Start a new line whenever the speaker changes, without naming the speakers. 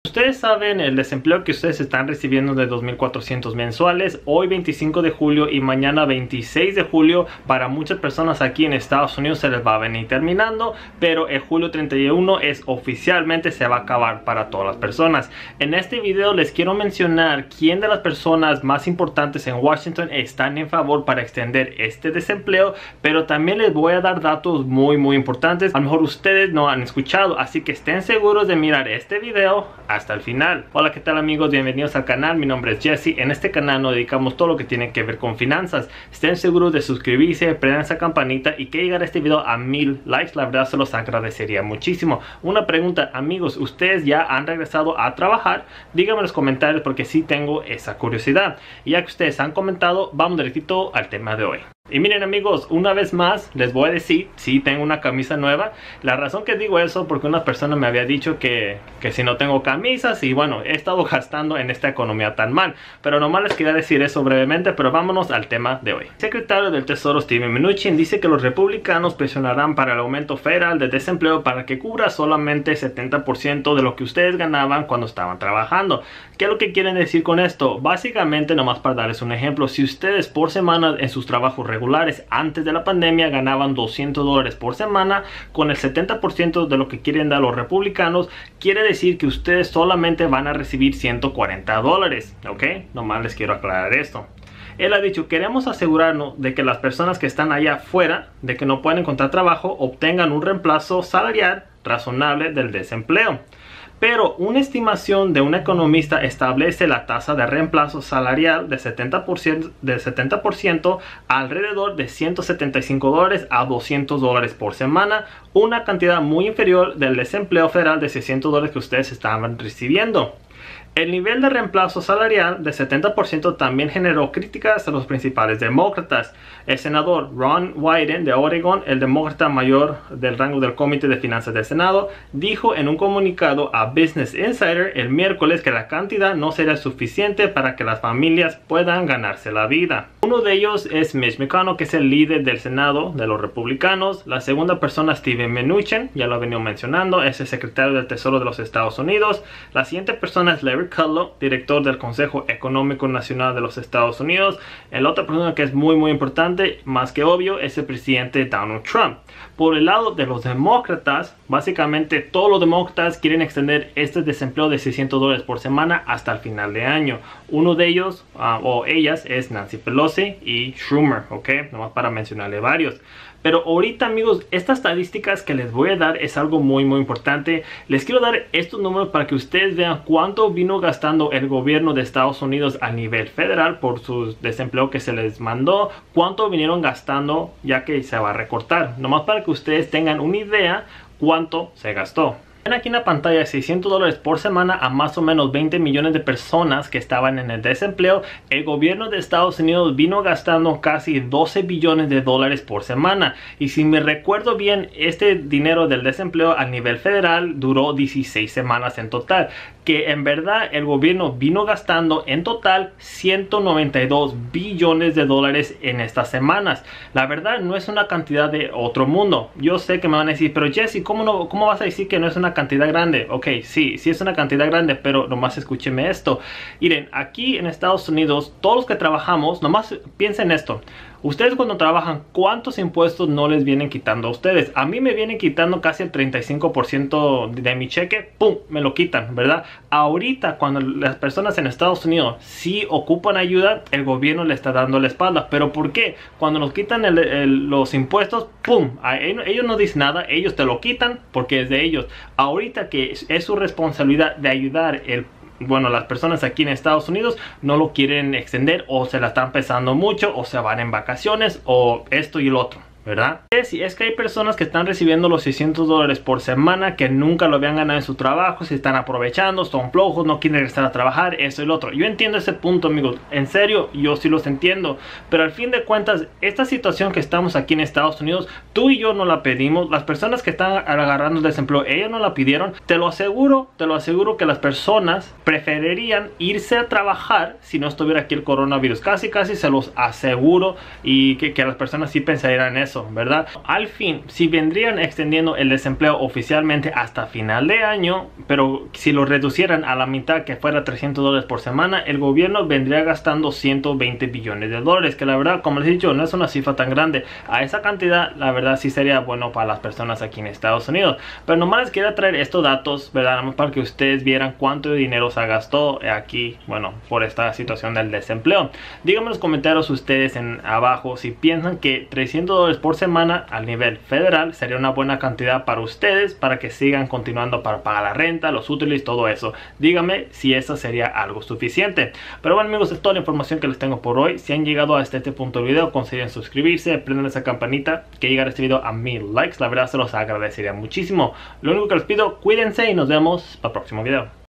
Ustedes saben el desempleo que ustedes están recibiendo de 2.400 mensuales, hoy 25 de julio y mañana 26 de julio, para muchas personas aquí en Estados Unidos se les va a venir terminando, pero el julio 31 es oficialmente se va a acabar para todas las personas. En este video les quiero mencionar quién de las personas más importantes en Washington están en favor para extender este desempleo, pero también les voy a dar datos muy importantes. A lo mejor ustedes no han escuchado, así que estén seguros de mirar este video hasta el final. Hola, ¿qué tal amigos? Bienvenidos al canal, mi nombre es Jesse. En este canal nos dedicamos todo lo que tiene que ver con finanzas. Estén seguros de suscribirse, prendan esa campanita y que llegar a este video a 1000 likes, la verdad se los agradecería muchísimo. Una pregunta, amigos, ¿ustedes ya han regresado a trabajar? Díganme en los comentarios porque sí tengo esa curiosidad. Y ya que ustedes han comentado, vamos directito al tema de hoy. Y miren amigos, una vez más les voy a decir, sí tengo una camisa nueva. La razón que digo eso porque una persona me había dicho que si no tengo camisas, y bueno, he estado gastando en esta economía tan mal. Pero nomás les quería decir eso brevemente, pero vámonos al tema de hoy. El secretario del Tesoro Steven Mnuchin dice que los republicanos presionarán para el aumento federal de desempleo para que cubra solamente 70% de lo que ustedes ganaban cuando estaban trabajando. ¿Qué es lo que quieren decir con esto? Básicamente, nomás para darles un ejemplo, si ustedes por semana en sus trabajos regulares antes de la pandemia ganaban $200 por semana, con el 70% de lo que quieren dar los republicanos, quiere decir que ustedes solamente van a recibir $140, ¿ok? Nomás les quiero aclarar esto. Él ha dicho, queremos asegurarnos de que las personas que están allá afuera, de que no pueden encontrar trabajo, obtengan un reemplazo salarial razonable del desempleo. Pero una estimación de un economista establece la tasa de reemplazo salarial de 70% alrededor de $175 a $200 por semana, una cantidad muy inferior del desempleo federal de $600 que ustedes estaban recibiendo. El nivel de reemplazo salarial de 70% también generó críticas a los principales demócratas. El senador Ron Wyden de Oregon, el demócrata mayor del rango del Comité de Finanzas del Senado, dijo en un comunicado a Business Insider el miércoles que la cantidad no será suficiente para que las familias puedan ganarse la vida. Uno de ellos es Mitch McConnell, que es el líder del Senado de los republicanos. La segunda persona, Steven Mnuchin, ya lo he venido mencionando, es el secretario del Tesoro de los Estados Unidos. La siguiente persona es Larry Kudlow, director del Consejo Económico Nacional de los Estados Unidos. La otra persona que es muy importante, más que obvio, es el presidente Donald Trump. Por el lado de los demócratas, básicamente todos los demócratas quieren extender este desempleo de $600 por semana hasta el final de año. Uno de ellos o ellas es Nancy Pelosi y Schumer, ok, nomás para mencionarle varios. Pero ahorita amigos, estas estadísticas que les voy a dar es algo muy importante. Les quiero dar estos números para que ustedes vean cuánto vino gastando el gobierno de Estados Unidos a nivel federal por su desempleo que se les mandó, cuánto vinieron gastando ya que se va a recortar. Nomás para que ustedes tengan una idea cuánto se gastó. Ven aquí en la pantalla $600 por semana a más o menos 20 millones de personas que estaban en el desempleo. El gobierno de Estados Unidos vino gastando casi $12 billones por semana. Y si me recuerdo bien, este dinero del desempleo a nivel federal duró 16 semanas en total. Que en verdad el gobierno vino gastando en total $192 billones en estas semanas. La verdad no es una cantidad de otro mundo. Yo sé que me van a decir, pero Jesse, ¿cómo vas a decir que no es una cantidad grande? Ok, sí es una cantidad grande, pero nomás escúcheme esto. Miren, aquí en Estados Unidos, todos los que trabajamos, nomás piensen esto. Ustedes cuando trabajan, ¿cuántos impuestos no les vienen quitando a ustedes? A mí me vienen quitando casi el 35% de mi cheque. ¡Pum! Me lo quitan, ¿verdad? Ahorita cuando las personas en Estados Unidos sí ocupan ayuda, el gobierno le está dando la espalda. ¿Pero por qué? Cuando nos quitan los impuestos, ¡pum! Ellos no dicen nada, ellos te lo quitan porque es de ellos. Ahorita que es su responsabilidad de ayudar las personas aquí en Estados Unidos no lo quieren extender, o se la están pesando mucho, o se van en vacaciones, o esto y el otro. ¿verdad? Sí, es que hay personas que están recibiendo los $600 por semana que nunca lo habían ganado en su trabajo, se están aprovechando, son flojos, no quieren regresar a trabajar, eso y lo otro. Yo entiendo ese punto, amigos, en serio, yo sí los entiendo, pero al fin de cuentas, esta situación que estamos aquí en Estados Unidos, tú y yo no la pedimos, las personas que están agarrando el desempleo, ellos no la pidieron. Te lo aseguro que las personas preferirían irse a trabajar si no estuviera aquí el coronavirus, casi se los aseguro, y que las personas sí pensarían en eso. eso, ¿verdad? Al fin, si vendrían extendiendo el desempleo oficialmente hasta final de año, pero si lo reducieran a la mitad, que fuera $300 por semana, el gobierno vendría gastando 120 billones de dólares, que la verdad, como les he dicho, no es una cifra tan grande. A esa cantidad, la verdad, sí sería bueno para las personas aquí en Estados Unidos. Pero nomás les quería traer estos datos, ¿verdad? Nomás para que ustedes vieran cuánto dinero se gastó aquí, bueno, por esta situación del desempleo. Díganme en los comentarios ustedes en abajo si piensan que $300 por semana al nivel federal sería una buena cantidad para ustedes, para que sigan continuando para pagar la renta, los útiles, todo eso. Díganme si eso sería algo suficiente. Pero bueno, amigos, es toda la información que les tengo por hoy. Si han llegado hasta este punto del video, consideren suscribirse, prendan esa campanita, que llegar este video a 1000 likes, la verdad se los agradecería muchísimo. Lo único que les pido, cuídense y nos vemos para el próximo video.